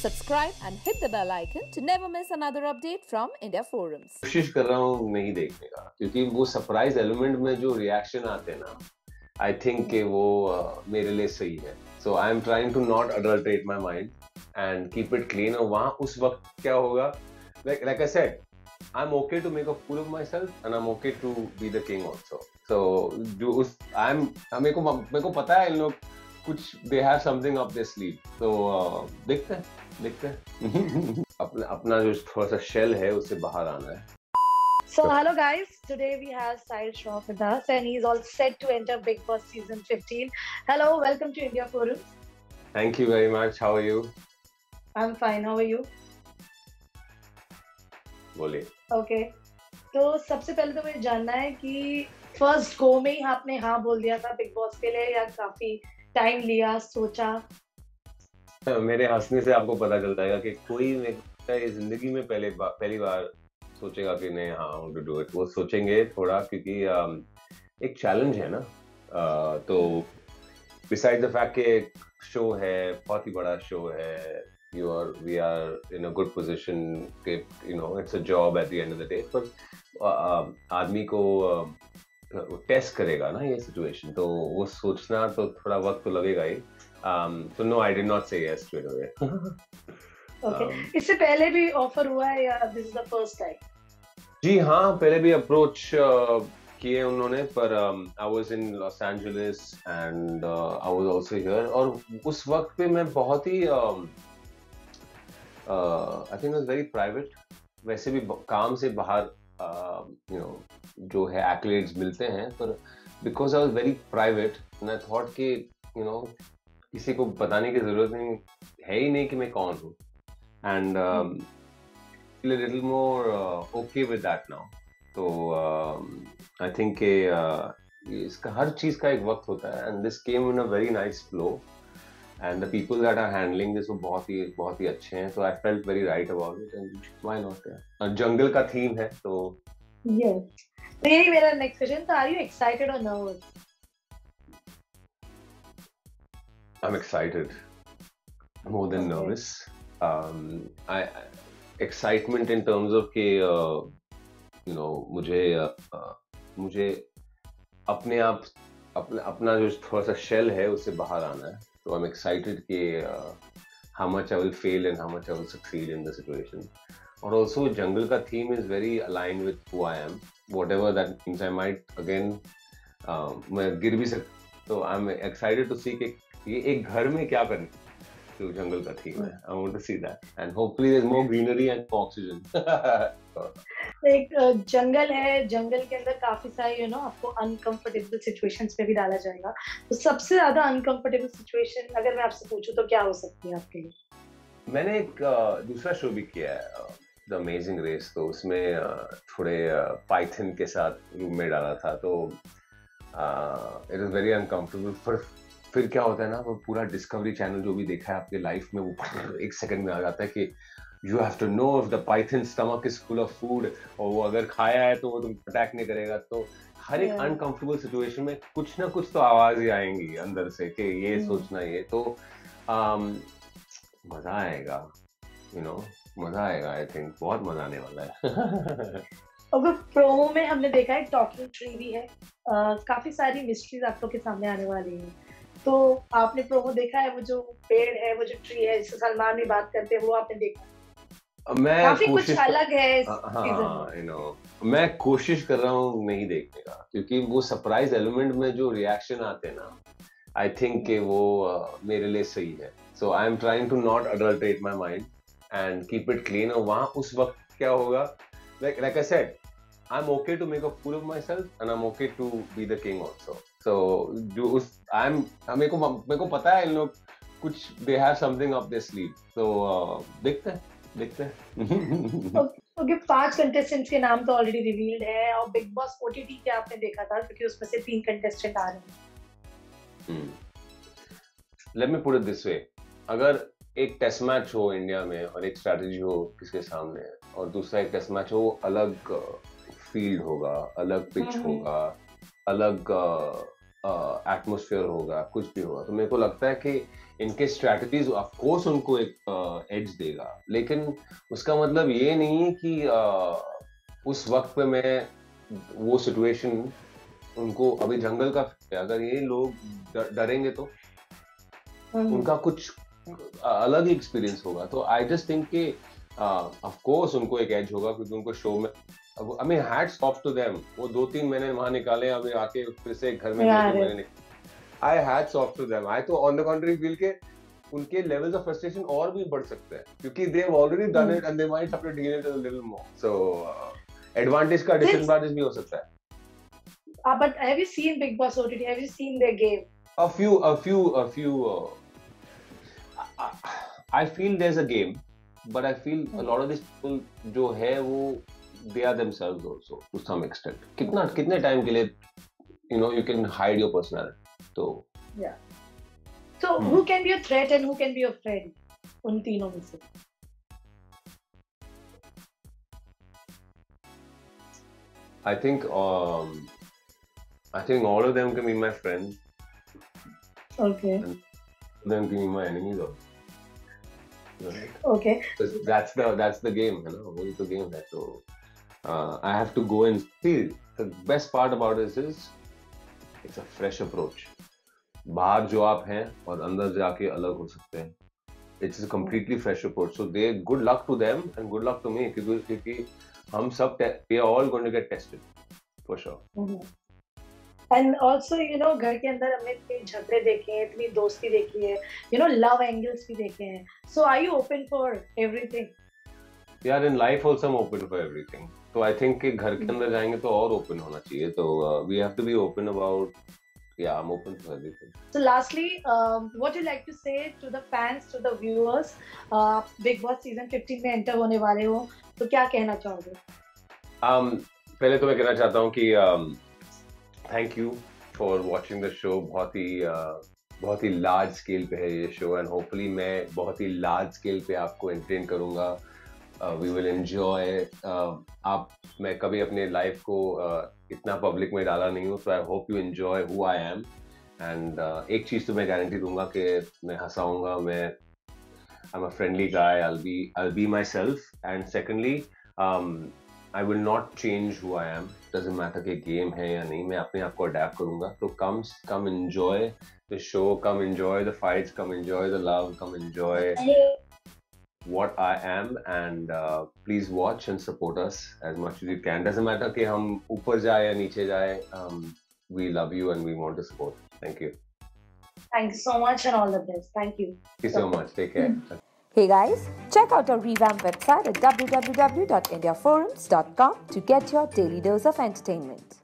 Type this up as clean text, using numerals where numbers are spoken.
subscribe and hit the bell icon to never miss another update from India Forums. कोशिश कर रहा हूँ नहीं देखने का, क्योंकि वो सरप्राइज एलिमेंट में जो रिएक्शन आते हैं ना, आई थिंक कि वो मेरे लिए सही है. So I am trying to not adulterate my mind and keep it clean. और वहाँ उस वक्त क्या होगा, like I said, I'm okay to make a fool of myself and I'm okay to be the king also. So जो उस मेरे को पता है इन लोग कुछ they have something up their sleeve. So देखते हैं अपना जो थोड़ा सा शेल है उससे बाहर आना है. So hello guys, today we have Sahil Shroff with us and he's all set to enter Bigg Boss season 15. Hello, welcome to India Forums. Thank you very much. How are you? I'm fine. How are you? बोलिए. Okay. तो सबसे पहले तो मुझे जानना है कि first go में ही आपने हाँ बोल दिया था बिग बॉस के लिए या काफी टाइम लिया, सोचा? मेरे हंसने से आपको पता चल जाएगा कि कोई मेरे जिंदगी में पहली बार सोचेगा कि नहीं हाँ टू डू इट. वो सोचेंगे थोड़ा, क्योंकि एक चैलेंज है ना. तो बिसाइड द फैक्ट कि एक शो है, बहुत ही बड़ा शो है, we are in a good position कि it's a job at the end of the day. पर आदमी को टेस्ट करेगा ना ये सिचुएशन, तो वो सोचना तो थोड़ा वक्त तो लगेगा ही. So no, I did not say yes straight away. Okay. इससे पहले भी ऑफर हुआ है या this is the first time? जी हाँ, पहले भी अप्रोच किए उन्होंने, पर I was in Los Angeles and I was also here. और उस वक्त पे मैं बहुत ही I think it was very private. वैसे भी काम से बाहर जो है accolades मिलते हैं, पर because I was very private and I thought कि किसी को बताने की जरूरत नहीं है ही नहीं कि मैं कौन हूँ. And feel a little more okay with that now. तो I think कि इसका हर चीज का एक वक्त होता है, and this came in a very nice flow. And the people that are handling this वो बहुत ही अच्छे हैं. So I felt very right about it and why not? जंगल का थीम है तो. Yes. तो यही मेरा next question था. Are you excited or nervous? I'm excited, more than nervous. Excitement in terms of कि मुझे अपना जो थोड़ा सा शेल है उससे बाहर आना है. So I'm excited कि how much I will fail and how much I will succeed in the situation. और also jungle का theme is very aligned with who I am. Whatever that means, I might again मैं गिर भी सकता. So I'm excited to see कि ये एक घर में क्या करना है. जो जंगल का थीम है, I want to see that and hopefully there's more greenery and oxygen. एक जंगल है, जंगल के अंदर काफी सारे आपको अनकंफर्टेबल सिचुएशंस में भी डाला जाएगा. तो सबसे ज्यादा अनकंफर्टेबल सिचुएशन अगर मैं आपसे पूछूं तो क्या हो सकती है आपके लिए? मैंने एक दूसरा शो भी किया है, द अमेजिंग रेस. तो उसमें थोड़े पाइथन के साथ रूम में डाला था. तो इट इज वेरी अनकंफर्टेबल. फिर क्या होता है ना, वो पूरा डिस्कवरी चैनल जो भी देखा है आपके लाइफ में, वो एक सेकंड में आ जाता है कि you have to know if the python stomach is full of food, और वो अगर खाया है तो वो तुम अटैक नहीं करेगा. तो हर एक अनकंफर्टेबल सिचुएशन में कुछ ना कुछ तो आवाज ही आएंगी अंदर से कि ये सोचना. ये तो मजा आएगा, मजा आएगा. आई थिंक बहुत मजा आने वाला है. अब प्रोमो में हमने देखा है टॉकिंग ट्री भी है, काफी सारी मिस्ट्रीज आप लोग के सामने आने वाली हैं. तो आपने प्रोमो देखा है? वो जो पेड़ है, वो जो ट्री है जिससे सलमान भी बात करते हैं, वो आपने देखा? काफी कुछ अलग है इस सीजन में. मैं कोशिश कर रहा हूँ नहीं देखने का, क्योंकि वो सरप्राइज एलिमेंट में जो रिएक्शन आते हैं ना, आई थिंक कि वो मेरे लिए सही है. So I am trying to not adulterate my mind and keep it clean. और वहाँ उस वक्त क्या होगा, like I said, I'm okay to make a fool of myself and I'm okay to be the king also. So मेरे को पता है इन लोग कुछ they have something up their sleeve. So देखते हैं. ओके, 5 कंटेस्टेंट्स के नाम तो ऑलरेडी रिवील्ड है और बिग बॉस ओटीटी के आपने देखा था क्योंकि उसमें से 3 कंटेस्टेंट आ रहे हैं. Let me put it this way. अगर एक टेस्ट मैच हो इंडिया में और एक स्ट्रैटेजी हो किसके सामने, और दूसरा एक टेस्ट मैच हो, अलग फील्ड होगा, अलग पिच होगा, अलग एटमोसफियर होगा, कुछ भी होगा, तो मेरे को लगता है कि इनके स्ट्रैटेजीज ऑफ कोर्स उनको एक एज देगा, लेकिन उसका मतलब ये नहीं है कि उस वक्त पे मैं वो सिचुएशन उनको अभी जंगल का है, अगर ये लोग डरेंगे तो उनका कुछ अलग ही एक्सपीरियंस होगा। तो आई जस्ट थिंक कि ऑफ कोर्स उनको एक एज होगा, क्योंकि उनको शो में I mean hats off to them, वो 2-3 महीने वहां निकाले, अभी आके फिर से घर में 2-3 महीने I hats off to them. I तो ऑन द कंट्री फील के उनके लेवल्स ऑफ फ्रस्ट्रेशन और भी बढ़ सकते हैं, क्योंकि they have already done it and they might have to deal it a little more. So advantage का डिसएडवांटेज भी हो सकता है। But have you seen Big Boss OTT? Have you seen their game? A few. I feel there's a game, but I feel a lot of these people जो है वो they are themselves also to some extent. कितने time के लिए you can hide your personality. तो yeah. So who can be a threat and who can be a friend? उन तीनों में से. I think all of them can be my friends. Okay. And them can be my enemies also. Right? Okay. That's the game, वही तो game है। तो I have to go and see. The best part about this is it's a fresh approach. बाहर जो आप हैं और अंदर जाके अलग हो सकते हैं। It's a completely fresh approach. So they good luck to them and good luck to me, क्योंकि हम सब we are all going to get tested for sure. And also घर के अंदर हमने इतने झगड़े देखे हैं, इतनी दोस्ती देखी है, love angles भी देखे हैं. So are you open for everything? Yeah, in life also I'm open for everything. So I think कि घर के अंदर जाएंगे तो और open होना चाहिए. तो we have to be open about. Yeah, I'm open for everything. So lastly, what you like to say to the fans, to the viewers? Big Boss season 15 में enter होने वाले हो, तो क्या कहना चाहोगे? पहले तो मैं कहना चाहता हूँ कि thank you for watching the show. बहुत ही लार्ज स्केल पे है ये शो, एंड होपफुली मैं बहुत ही लार्ज स्केल पे आपको एंटरटेन करूँगा। We will enjoy. मैं कभी अपने लाइफ को इतना पब्लिक में डाला नहीं हूँ, तो I hope you enjoy who I am. And एक चीज़ तो मैं गारंटी दूंगा कि मैं हंसाऊंगा, मैं I am a friendly guy, I'll be myself. And secondly, I will not change who I am. Doesn't matter कि गेम है या नहीं, मैं अपने आप को अडेप्ट करूंगा। तो come enjoy the show, come enjoy the fights, come enjoy the love, come enjoy what I am, and please watch and support us as much as you can. Doesn't matter कि हम ऊपर जाए या नीचे जाए, we love you and we want to support. Thank you. Thank you so much and all the best. Thank you. Thank you so much. Take care. Hey guys, check out our revamped website at www.indiaforums.com to get your daily dose of entertainment.